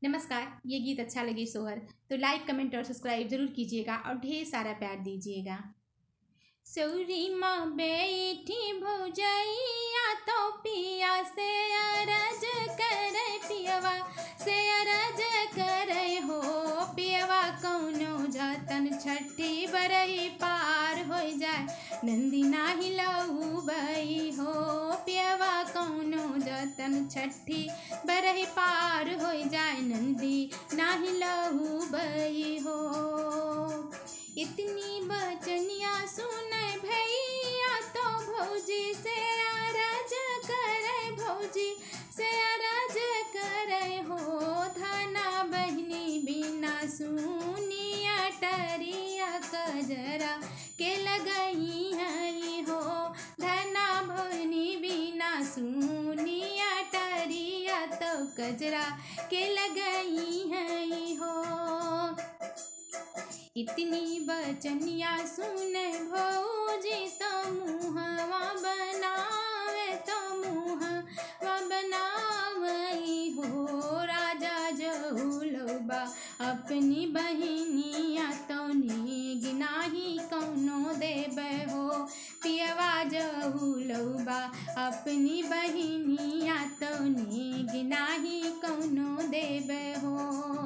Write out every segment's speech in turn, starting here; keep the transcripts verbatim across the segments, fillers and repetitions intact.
नमस्कार। ये गीत अच्छा लगे सोहर तो लाइक कमेंट और सब्सक्राइब जरूर कीजिएगा और ढेर सारा प्यार दीजिएगा। सौरी माँ बैठी भौजैया तो पिया से अरज करे पियवा से अरज करे हो पियवा कौनो जतन छठी बरही पार हो जाए नंदी नाही लऊ बई हो पियवा कौनो जतन छठी बरही पार हो जाए नंदी नाही लऊ बई हो। इतनी बचनिया सुने भैया तो भौजी से अरज करे भौजी से अरज करे हो धना बहनी बिना सुनिया टरिया कजरा के लगई है हो धना बहनी बिना सुनिया टरिया तो कजरा के लगई है हो। इतनी बचनिया सुने भौजी तो मुहवा बनावे तो मुहवा बनावई हो राजा जहुलबा अपनी बहिनिया तो नेग नाही कौनो देबे हो पियवा जहुलबा अपनी बहिनिया तो नेग नाही कौनो देबे हो।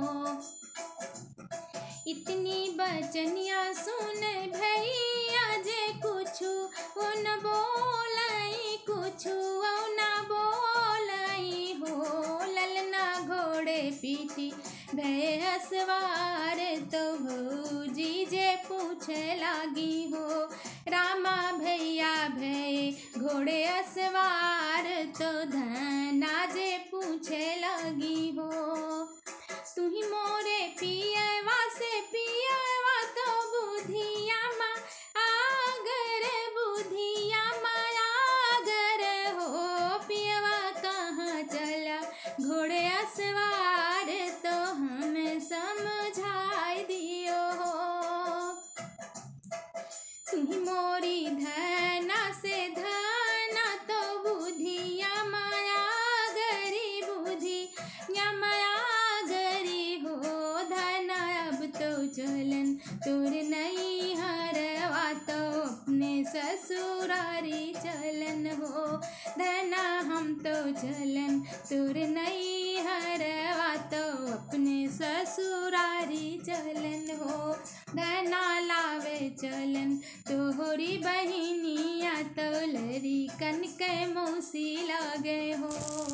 इतनी बचनिया सुन भैया जे कुछु वो न बोलाई कुछु वो न बोलाई हो ललना घोड़े पीठी भय सवार तो भौजी जे पूछे लागी हो रामा भैया भय घोड़े असवार तो धना जे पूछे लगी हो तुही मोरे पियवा से पियवा तो बुधिया मा आगर बुधिया माया गर हो पियवा कहाँ चला घोड़े असवार तो हमें समझाई दियो हो तुही मोरी धना से धना तो बुधिया माया गरी बुद्धि या माया चलन तुर नहीं हरवा तो अपने ससुरारी चलन हो धना हम तो चलन तुर नहीं हरवा तो अपने ससुरारी चलन हो धना लावे चलन तोहरी बहिनिया तो लरी कन के मौसी लगे हो।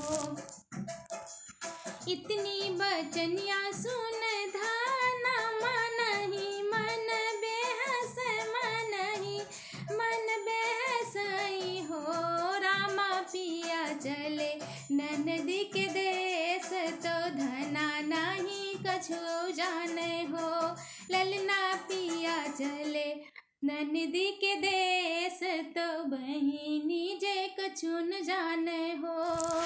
इतनी बचनिया सुन धाना मन ही मन बेहस मन ही मन बेहसई हो रामा पिया चले ननदी के देश तो धना नहीं कछु जाने हो ललना पिया चले ननदी के देश तो बहिनी जे कछु न जाने हो।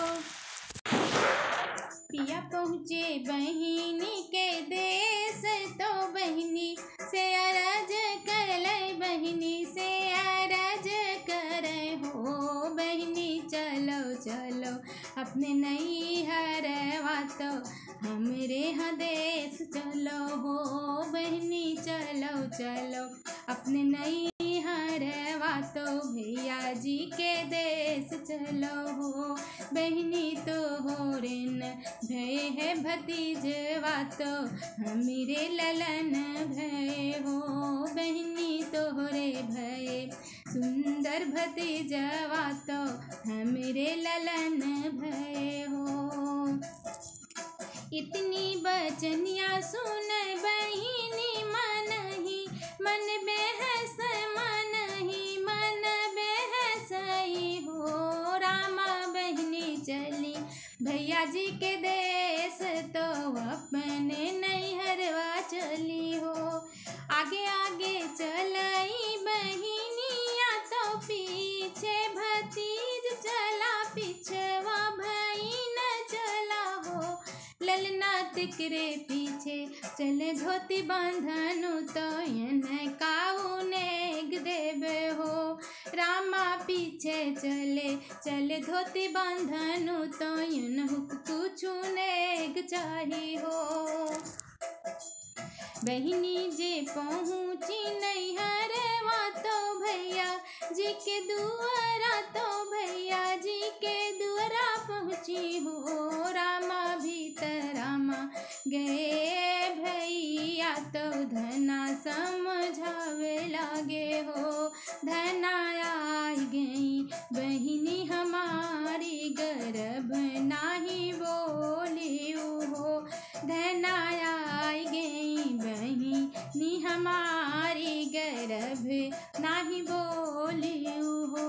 पिया पहुँचे बहिनी के देश तो बहिनी से अरज कर ले बहिनी से अरज करे हो बहिनी चलो चलो अपने नहीं हरवा तो हमरे यहाँ देश चलो हो बहिनी चलो चलो अपने नहीं हरवा तो भैया जी के देश चलो हो बहिनी तो हो रेन भय है भतीजवा तो हमीरे ललन भय हो बहिनी तोहरे भय सुंदर भतीजवा तो हमीरे ललन भय हो। इतनी बचनिया सुन बहिनी मन ही मन बेहस मन ही मन बेहसई हो रामा बहिनी चली भैया जी के देश तो अपने नहीं हरवा चली हो आगे आगे चलाई बहिनिया तो पीछे भतीज चला पिछवा भाई न चला हो ललना तिकरे पीछे चले धोती बांधनु तो यन काऊ नेग देवे हो रामा पीछे चले चले धोती बांधनु तो यन हुक कुछु नेग भाग चाही हो। बहिनी जे पहुँची नैहरवा तो भैया जी के दुआरा तो भैया जी के दुआरा पहुँची हो। रामा भीतर रामा गए भैया तो धना समझावे लागे हो। धना आई गई बहिनी हमारी गर्भ नाही बोली हो। धना आई गई बहिनी हमारी गर्भ नाही बोली हो।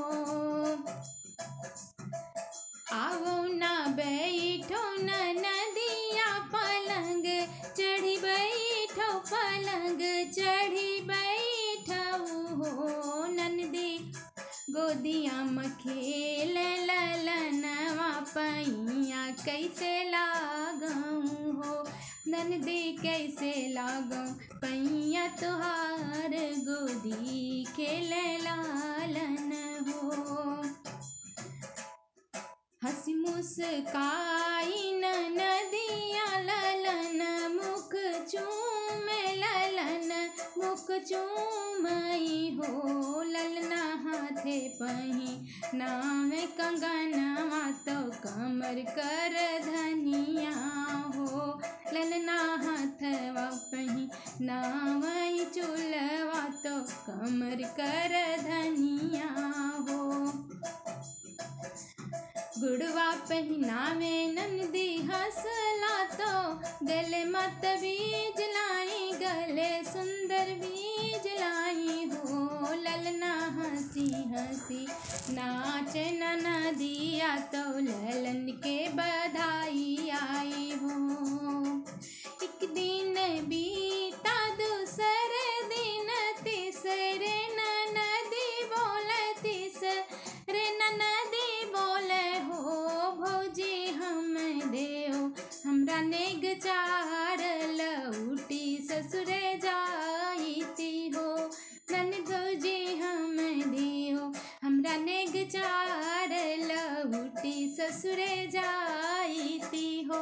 आओ ना बैठो न नदिया पलंग चढ़ी बैठो पलंग चढ़ी बैठो हो। नंदी गोदिया में खेल ललनवा पैया कैसे लागऊँ हो। नंदी कैसे लागऊँ पैया तुहार गोदी खेल लालन हो। हंसी मुस्काई न नदिया ललन मुख चूमे ललन मुख चूमई हो। ललना हाथे पही नाम कंगनवा तो कमर कर धनिया हो। ललना हाथवा पही नाम चूलवा तो कमर कर धनिया हो। गुड़वा पहनावे नंदी हंसला तो गले मत बीज लाई गले सुंदर बीज लाई हो। ललना हंसी हंसी नाचे नदिया तो ललन के बधाई आई हो। एक दिन बीता दूसरे दिन तीसरे नदी बोले तीसरे नदी बोले हो। भौजी हम देओ हमरा नेग चार लौटी ससुरे जाईती हो। नन भौजी हम देओ हमरा नेग चार लौटी ससुरे जाईती हो।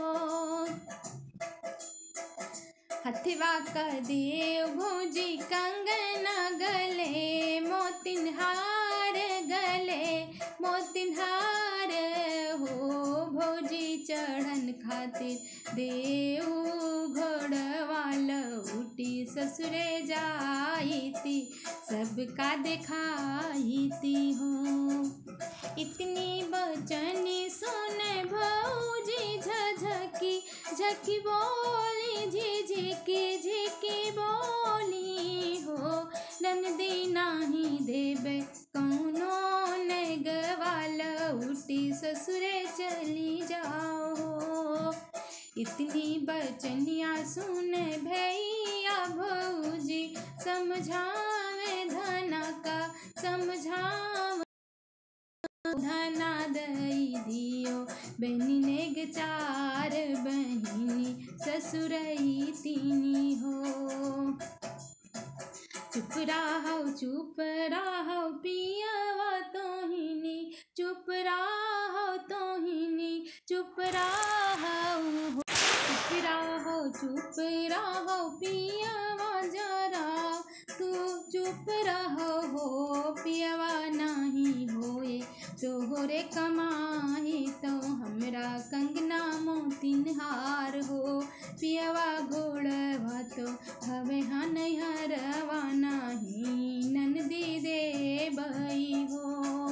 हथवा का देव भौजी कंगना गले मोतिन हार गले मोतिन हार हो। भौजी चढ़न खातिर देव घोड़वा लौटी ससुरे जाईती सबका दिखाईती हो। इतनी बचनी सुन भौजी झझकी झकी बोली झिझकी झिकी बोली हो। नंदी नाही देबे कौनो नेगवा लौटी ससुरे चली जाओ। इतनी बचनिया सुन भैया भौजी समझावे धना का समझावे धना दई दियो। बहनी नेग चार बहिनी ससुरई तीनी हो। चुप रहो चुप रहो पियावा तोहिनी चुप रहो तोहिनी चुप रहो। चुप रहो चुप रहो पियावा जरा तू चुप रहो हो। पियावा नहीं होए तोहरे कमाई तो हमरा कंगना मोतिन हार हो। पियावा घोड़वा तो हवे हनहरवा नहीं नंदी दे बई हो।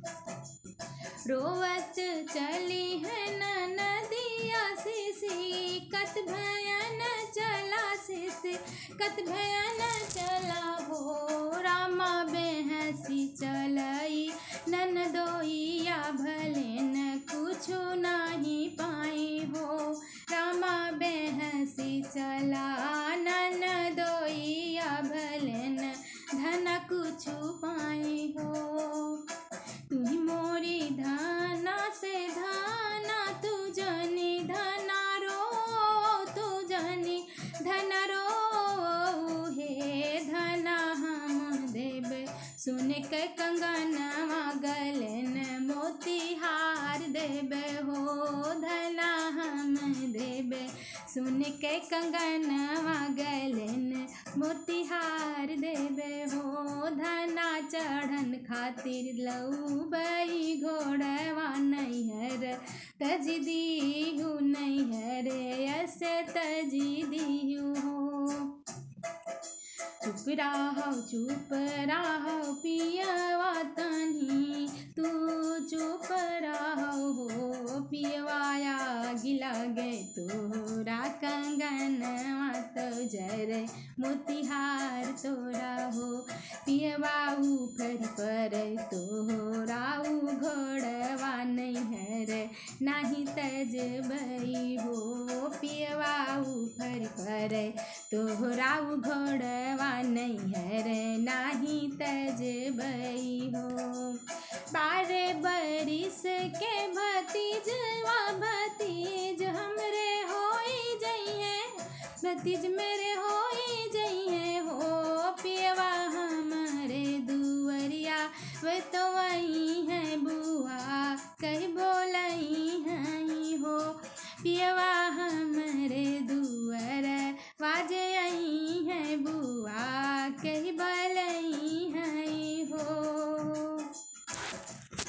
रोवत चली है नदिया सिसी कत भयन चला सिसी कत भयन चला हो। रामा बेहसी चलाई ननदोइया भले न कुछ नहीं पाई हो। रामा बेहसी चला ननदोइया भले न धन कुछ पाई हो। तुही मोरी धना से धना तू जनी धना रो तू जनी धना रो हे। धना हम देबे सुन के कंगनवा गलन मोती हार देबे हो। धना हम देबे सुन के कंगनवा गलन मोतिहार देवे हो। धना चढ़न खातिर लऊबई घोड़वा नैहर तज दीहू नैहर ऐसे तज दीहू हो। चुप रहो चुप रहो पियवा तनी तू चुप रहो हो। पियवाया गिला गे तोरा कंगनवा तो जरे मोतिहार तोरा हो। पियवाऊ फर पर तोराऊ घोड़वा नैहर नाही तज बई हो। पियवाऊ फर पर तोराऊ घोड़वा नैहर नाही तज बई हो। बारे बरिस के भतीजवा भतीज हमरे होई जइहे भतीज मेरे होई जइहे हो। पियवा हमरे दुवरिया वे तो